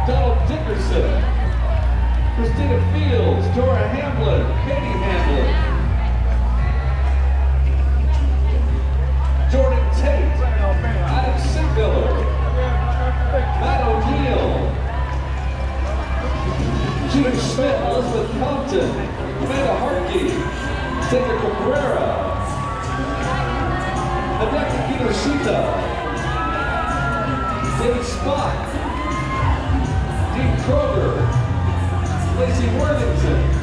Donald Dickerson, Christina Fields, Dora Hamlin, Katie Hamlin, Jordan Tate, Adam Sigmiller, Matt O'Neill, Judy Schmidt, Elizabeth Compton, Amanda Harkey, Sandra Cabrera, Hideki Kinoshita, David Spock, Dean Kroger, Lacey Worthington,